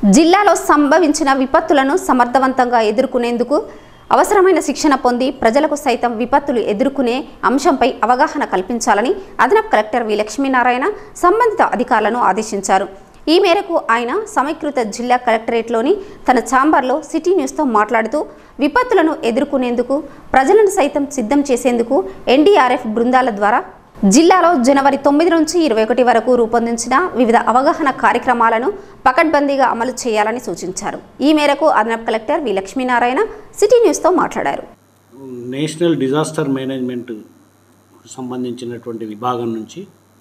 జిల్లాలో సంభవించిన విపత్తులను సమర్థవంతంగా ఎదుర్కొనేందుకు అవసరమైన శిక్షణ పొంది ప్రజలకు సైతం విపత్తులు ఎదుర్కొనే అంశంపై అవగాహన కల్పించాలని అదనపు కలెక్టర్ వి లక్ష్మీనారాయణ సంబంధిత అధికారులను ఆదేశించారు. ఈ మేరకు ఆయన సమీకృత జిల్లా కలెక్టరేట్లోని తన ఛాంబర్లో సిటీ న్యూస్తో మాట్లాడుతూ విపత్తులను ఎదుర్కొనేందుకు ప్రజలను సైతం సిద్ధం చేసేందుకు ఎన్డీఆర్ఎఫ్ బృందాల ద్వారా జిల్లాలో జనవరి 9 నుంచి 21 వరకు రూపొందించిన వివిధ అవగాహన కార్యక్రమాలను పకడ్బందీగా అమలు చేయాలని సూచించారు. ఈ మేరకు అదనపు కలెక్టర్ వి లక్ష్మీనారాయణ సిటీ న్యూస్తో మాట్లాడారు. నేషనల్ డిజాస్టర్ మేనేజ్మెంట్ సంబంధించినటువంటి విభాగం నుంచి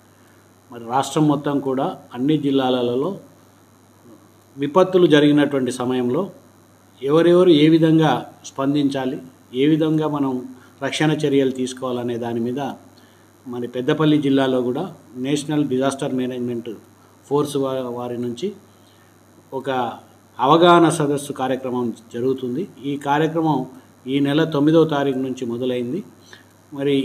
మరి రాష్ట్రం మొత్తం కూడా అన్ని జిల్లాలలో విపత్తులు జరిగినటువంటి సమయంలో ఎవరెవరు ఏ విధంగా స్పందించాలి, ఏ విధంగా మనం రక్షణ చర్యలు తీసుకోవాలనే దాని మీద మరి పెద్దపల్లి జిల్లాలో కూడా నేషనల్ డిజాస్టర్ మేనేజ్మెంట్ ఫోర్స్ వారి నుంచి ఒక అవగాహన సదస్సు కార్యక్రమం జరుగుతుంది. ఈ కార్యక్రమం ఈ నెల 9వ తారీఖు నుంచి మొదలైంది. మరి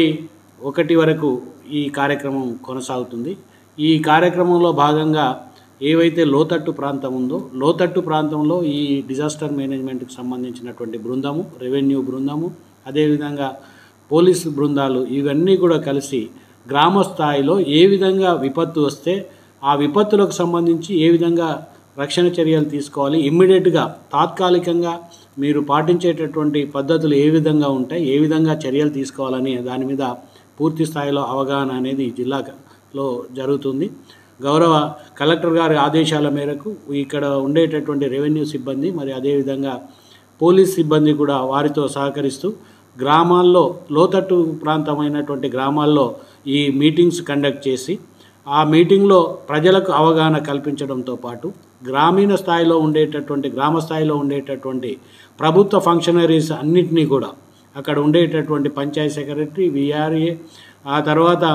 21 వరకు ఈ కార్యక్రమం కొనసాగుతుంది. ఈ కార్యక్రమంలో భాగంగా ఏవైతే లోతట్టు ప్రాంతం ఉందో లోతట్టు ప్రాంతంలో ఈ డిజాస్టర్ మేనేజ్మెంట్కి సంబంధించినటువంటి బృందము, రెవెన్యూ బృందము, అదేవిధంగా పోలీసు బృందాలు ఇవన్నీ కూడా కలిసి గ్రామ స్థాయిలో ఏ విధంగా విపత్తు వస్తే ఆ విపత్తులకు సంబంధించి ఏ విధంగా రక్షణ చర్యలు తీసుకోవాలి, ఇమ్మీడియట్గా తాత్కాలికంగా మీరు పాటించేటటువంటి పద్ధతులు ఏ విధంగా ఉంటాయి, ఏ విధంగా చర్యలు తీసుకోవాలని దాని మీద పూర్తి స్థాయిలో అవగాహన అనేది జిల్లాలో జరుగుతుంది. గౌరవ కలెక్టర్ గారి ఆదేశాల మేరకు ఇక్కడ ఉండేటటువంటి రెవెన్యూ సిబ్బంది మరి అదేవిధంగా పోలీస్ సిబ్బంది కూడా వారితో సహకరిస్తూ గ్రామాల్లో లోతట్టు ప్రాంతమైనటువంటి గ్రామాల్లో ఈ మీటింగ్స్ కండక్ట్ చేసి ఆ మీటింగ్లో ప్రజలకు అవగాహన కల్పించడంతో పాటు గ్రామీణ స్థాయిలో ఉండేటటువంటి గ్రామ స్థాయిలో ఉండేటటువంటి ప్రభుత్వ ఫంక్షనరీస్ అన్నింటినీ కూడా అక్కడ ఉండేటటువంటి పంచాయత్ సెక్రటరీ, విఆర్ఏ, ఆ తర్వాత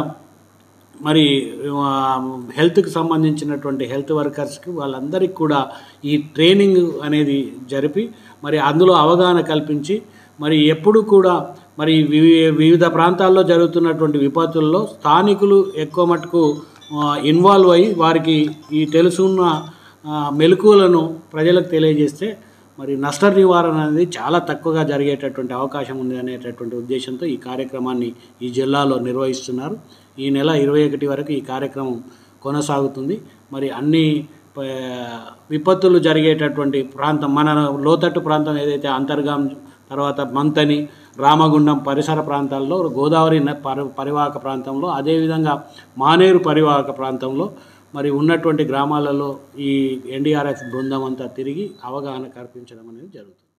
మరి హెల్త్కి సంబంధించినటువంటి హెల్త్ వర్కర్స్కి వాళ్ళందరికీ కూడా ఈ ట్రైనింగ్ అనేది జరిపి మరి అందులో అవగాహన కల్పించి మరి ఎప్పుడు కూడా మరి వివిధ ప్రాంతాల్లో జరుగుతున్నటువంటి విపత్తుల్లో స్థానికులు ఎక్కువ మటుకు ఇన్వాల్వ్ అయ్యి వారికి ఈ తెలుసున్న మెలకువలను ప్రజలకు తెలియజేస్తే మరి నష్ట నివారణ అనేది చాలా తక్కువగా జరిగేటటువంటి అవకాశం ఉంది అనేటటువంటి ఉద్దేశంతో ఈ కార్యక్రమాన్ని ఈ జిల్లాలో నిర్వహిస్తున్నారు. ఈ నెల 21 వరకు ఈ కార్యక్రమం కొనసాగుతుంది. మరి అన్ని విపత్తులు జరిగేటటువంటి ప్రాంతం మన లోతట్టు ప్రాంతం ఏదైతే అంతర్గాం, తర్వాత మంతని, రామగుండం పరిసర ప్రాంతాల్లో, గోదావరి పరివాహక ప్రాంతంలో, అదేవిధంగా మానేరు పరివాహక ప్రాంతంలో మరి ఉన్నటువంటి గ్రామాలలో ఈ ఎన్డీఆర్ఎఫ్ బృందం అంతా తిరిగి అవగాహన కల్పించడం అనేది జరుగుతుంది.